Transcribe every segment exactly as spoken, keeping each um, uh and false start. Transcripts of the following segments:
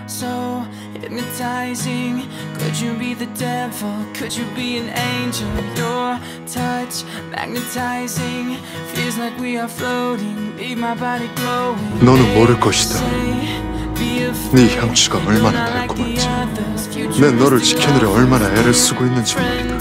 so hypnotizing. Could you be the devil? Could you be an angel? Your touch magnetizing. Feels like we are floating. Leave my body glowing. 너는 모를 것이다. 네 향취가 얼마나 달콤한지, 내 너를 지키느라 얼마나 애를 쓰고 있는지 말이다.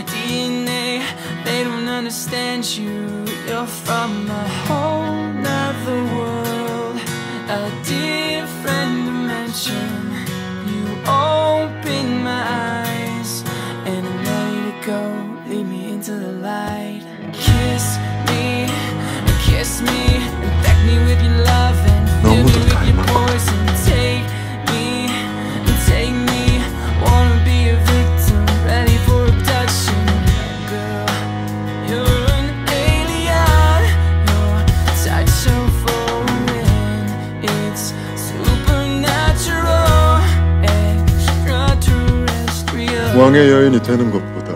They don't understand you. You're from a whole nother world, a different dimension. You open my eyes, and I'm ready to go. Lead me into the light. Kiss me, kiss me, infect me with your love and fill me with your poison. Take me, take me, wanna be a victim, ready for abduction. Girl, you're an alien, your touch so foreign. It's supernatural, extraterrestrial. 왕의 여인이 되는 것보다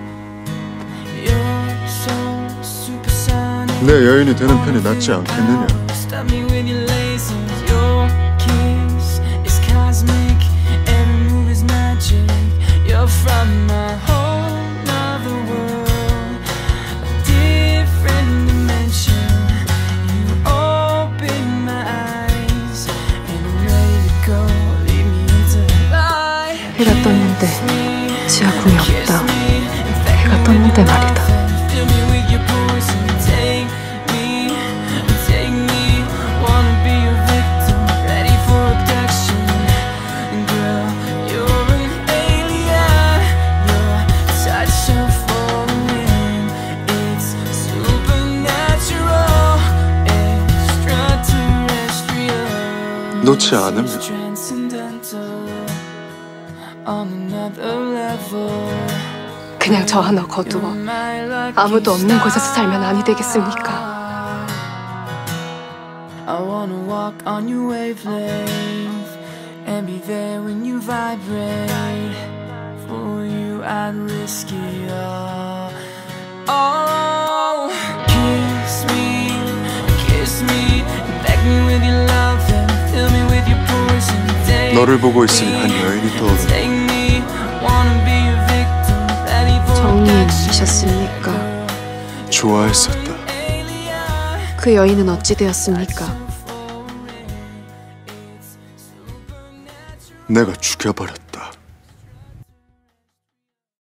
내 여인이 되는 편이 낫지 않겠느냐? 해가 떴는데 지하궁이 없다. 해가 떴는데 말이다. 놓지 않으면 그냥 저 하나 거두어 아무도 없는 곳에서 살면 아니 되겠습니까? I wanna walk on your wavelength and be there when you vibrate. For you I'd risk it all. Oh, kiss me, kiss me, infect me with your love and fill me with your poison. 너를 보고 있으니 한 여인이 떠오른다. 정리이셨습니까? 좋아했었다. 그 여인은 어찌 되었습니까? 내가 죽여버렸다.